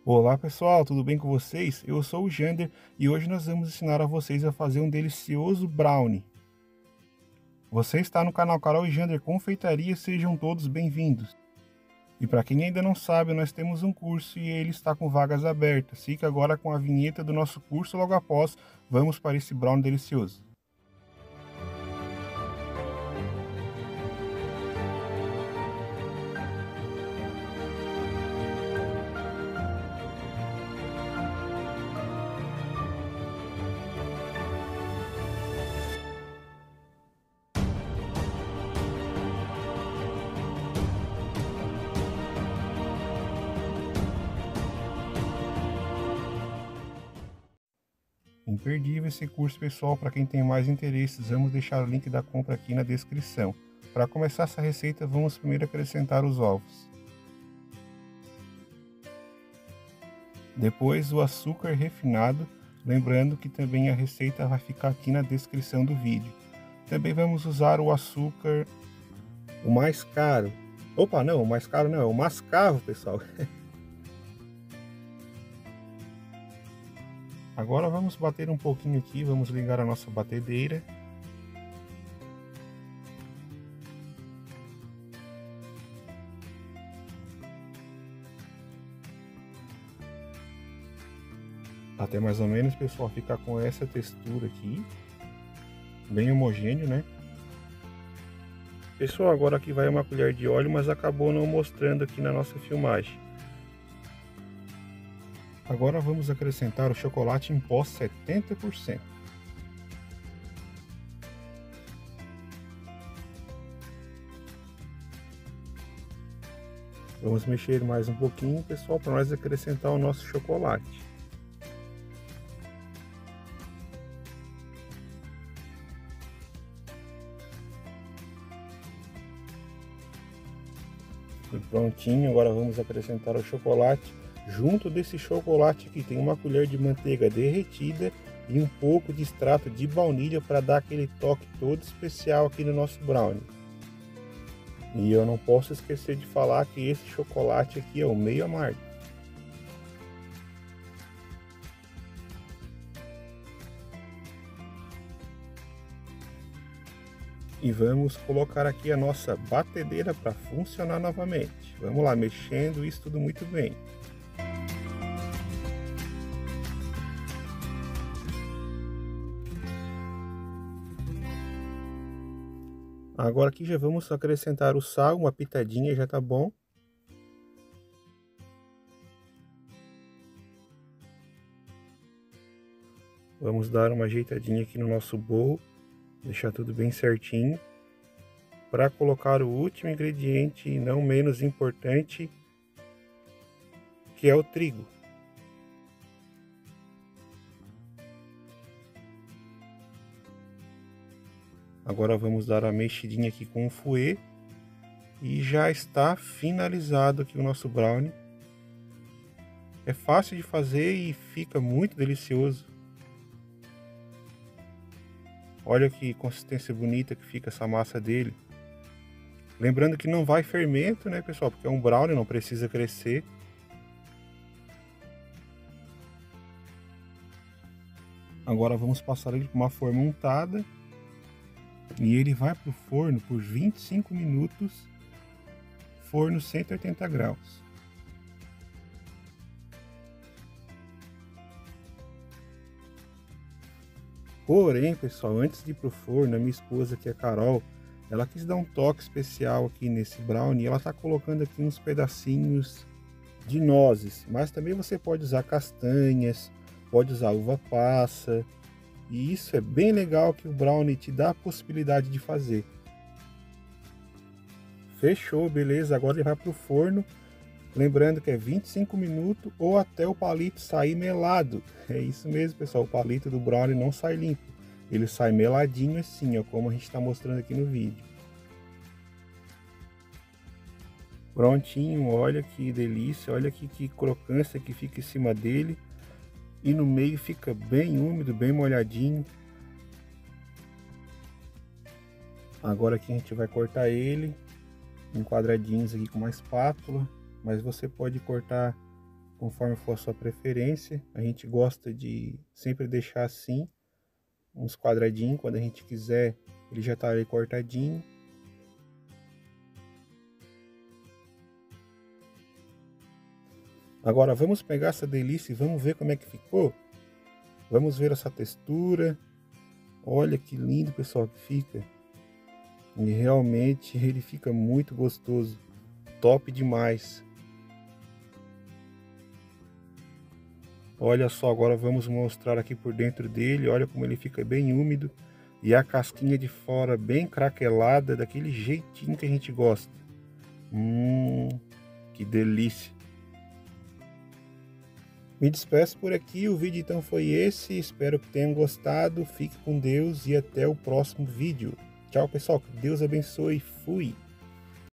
Olá pessoal, tudo bem com vocês? Eu sou o Jander e hoje nós vamos ensinar a vocês a fazer um delicioso brownie. Você está no canal Carol e Jander Confeitaria, sejam todos bem-vindos. E para quem ainda não sabe, nós temos um curso e ele está com vagas abertas. Fica agora com a vinheta do nosso curso, logo após vamos para esse brownie delicioso. Imperdível esse curso, pessoal. Para quem tem mais interesses, vamos deixar o link da compra aqui na descrição. Para começar essa receita, vamos primeiro acrescentar os ovos. Depois o açúcar refinado, lembrando que também a receita vai ficar aqui na descrição do vídeo. Também vamos usar o açúcar, o mais caro. Opa, não, o mais caro não, é o mascavo, pessoal. Agora vamos bater um pouquinho aqui, vamos ligar a nossa batedeira. Até mais ou menos, pessoal, ficar com essa textura aqui, bem homogêneo, né? Pessoal, agora aqui vai uma colher de óleo, mas acabou não mostrando aqui na nossa filmagem. Agora vamos acrescentar o chocolate em pó 70%. Vamos mexer mais um pouquinho, pessoal, para nós acrescentar o nosso chocolate. E prontinho, agora vamos acrescentar o chocolate. Junto desse chocolate aqui tem uma colher de manteiga derretida e um pouco de extrato de baunilha para dar aquele toque todo especial aqui no nosso brownie. E eu não posso esquecer de falar que esse chocolate aqui é o meio amargo. E vamos colocar aqui a nossa batedeira para funcionar novamente. Vamos lá, mexendo isso tudo muito bem. Agora aqui já vamos acrescentar o sal, uma pitadinha já tá bom. Vamos dar uma ajeitadinha aqui no nosso bolo, deixar tudo bem certinho. Para colocar o último ingrediente, e não menos importante, que é o trigo. Agora vamos dar a mexidinha aqui com o fouet e já está finalizado aqui o nosso brownie. É fácil de fazer e fica muito delicioso. Olha que consistência bonita que fica essa massa dele. Lembrando que não vai fermento, né, pessoal? Porque é um brownie, não precisa crescer. Agora vamos passar ele por uma forma untada. E ele vai para o forno por 25 minutos, forno 180 graus. Porém, pessoal, antes de ir para o forno, a minha esposa, que é a Carol, ela quis dar um toque especial aqui nesse brownie. Ela está colocando aqui uns pedacinhos de nozes, mas também você pode usar castanhas, pode usar uva passa. E isso é bem legal que o brownie te dá a possibilidade de fazer. Fechou, beleza? Agora ele vai para o forno. Lembrando que é 25 minutos ou até o palito sair melado. É isso mesmo, pessoal. O palito do brownie não sai limpo. Ele sai meladinho assim, ó, como a gente está mostrando aqui no vídeo. Prontinho, olha que delícia. Olha que crocância que fica em cima dele. E no meio fica bem úmido, bem molhadinho. Agora aqui a gente vai cortar ele em quadradinhos aqui com uma espátula, mas você pode cortar conforme for a sua preferência. A gente gosta de sempre deixar assim, uns quadradinhos, quando a gente quiser ele já tá ali cortadinho. Agora vamos pegar essa delícia e vamos ver como é que ficou. Vamos ver essa textura. Olha que lindo, pessoal, que fica. E realmente ele fica muito gostoso. Top demais. Olha só, agora vamos mostrar aqui por dentro dele. Olha como ele fica bem úmido. E a casquinha de fora bem craquelada, daquele jeitinho que a gente gosta. Que delícia. Me despeço por aqui, o vídeo então foi esse. Espero que tenham gostado. Fique com Deus e até o próximo vídeo. Tchau, pessoal. Que Deus abençoe. Fui.